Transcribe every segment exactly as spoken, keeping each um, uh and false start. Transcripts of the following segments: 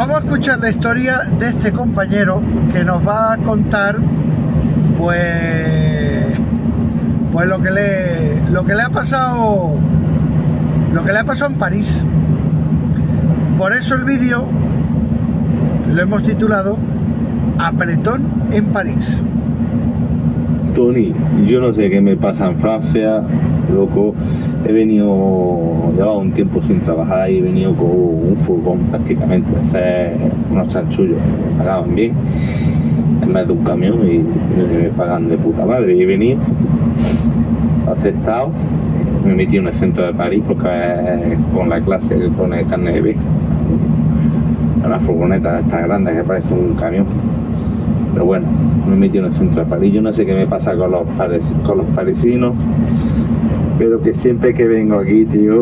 vamos a escuchar la historia de este compañero que nos va a contar pues pues lo que le lo que le ha pasado lo que le ha pasado en París. Por eso el vídeo lo hemos titulado Apretón en París. Tony, yo no sé qué me pasa en Francia, loco. He venido, llevaba un tiempo sin trabajar y he venido con un furgón prácticamente a hacer unos chanchullos. Me pagaban bien, en vez de un camión, y me pagan de puta madre. Y he venido, aceptado, me metí en el centro de París porque es con la clase que pone carne de B. Una furgoneta de estas grandes que parece un camión. Pero bueno, me metí en el centro de París. Yo no sé qué me pasa con los, paris, con los parisinos, pero que siempre que vengo aquí, tío,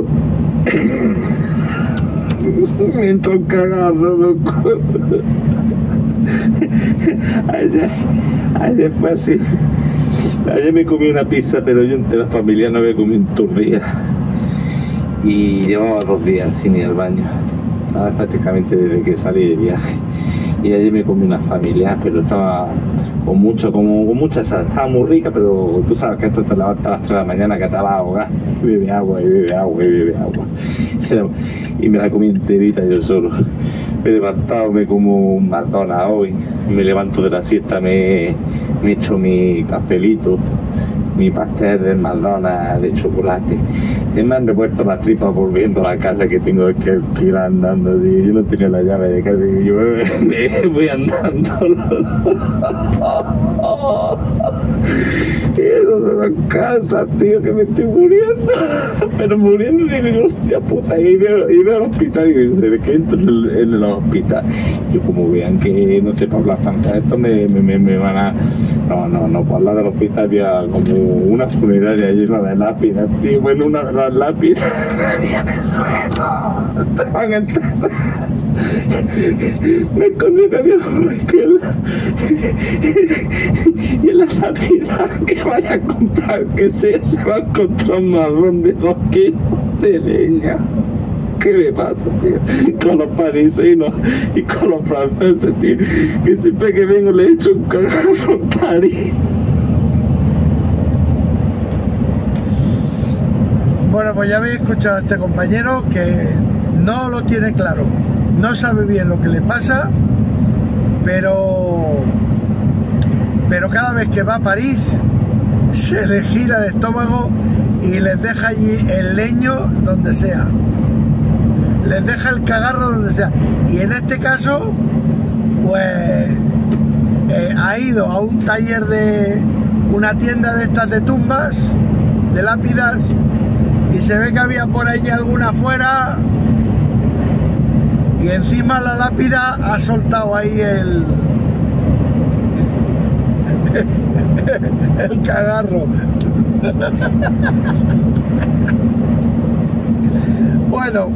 me entra un cagarro, loco. Ayer, ayer fue así. Ayer me comí una pizza, pero yo entre la familia no me comí en todos los días. Y llevaba dos días sin ir al baño. Estaba prácticamente desde que salí de viaje. Y ayer me comí una familia, pero estaba con mucho, como con mucha sal, estaba muy rica, pero tú sabes que esto te levantas a las tres de la mañana que te va a ahogar, y bebe agua, y bebe agua, y bebe agua, pero, y me la comí enterita yo solo. Me he levantado, me como un McDonald's hoy, me levanto de la siesta, me, me echo mi cafelito, mi pastel del McDonald's de chocolate. Y me han repuesto las tripas volviendo a la casa que tengo que ir andando, tío. Yo no tenía la llave de casa y yo me, me voy andando. Y eso de la casa, tío, que me estoy muriendo. Pero muriendo, digo, hostia puta. Y veo, y veo al hospital y desde que entro en el, en el hospital, yo como vean que no sé para hablar francés, esto me, me, me, me van a... No, no, no, para hablar del hospital había como una funeraria llena de lápidas, tío. Bueno, una de las lápidas había en el suelo. Te van a entrar. Me escondí que había una escuela. Y en la lápida que vaya a comprar, que sea, se va a encontrar un marrón de dos kilos de leña. ¿Qué me pasa, tío? Con los parisinos y con los franceses, tío. Que siempre que vengo le echo un cagarro en París. Bueno, pues ya habéis escuchado a este compañero que no lo tiene claro, no sabe bien lo que le pasa, pero pero cada vez que va a París se le gira el estómago y les deja allí el leño donde sea, les deja el cagarro donde sea. Y en este caso pues eh, ha ido a un taller de una tienda de estas de tumbas, de lápidas, y se ve que había por allí alguna afuera y encima la lápida ha soltado ahí el el cagarro. Bueno,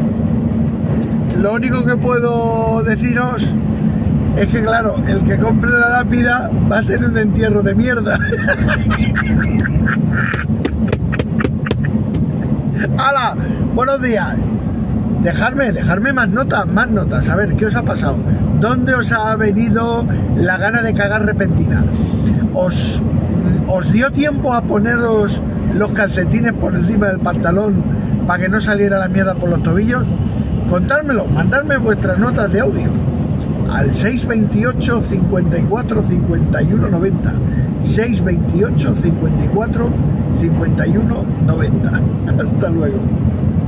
lo único que puedo deciros es que claro, el que compre la lápida va a tener un entierro de mierda. ¡Hala! Buenos días. Dejarme, dejarme más notas, más notas. A ver, ¿qué os ha pasado? ¿Dónde os ha venido la gana de cagar repentina? ¿Os, os dio tiempo a poneros los calcetines por encima del pantalón para que no saliera la mierda por los tobillos? Contármelo, mandadme vuestras notas de audio al seis veintiocho, cincuenta y cuatro, cincuenta y uno, noventa. seis veintiocho, cincuenta y cuatro, cincuenta y uno, noventa. Hasta luego.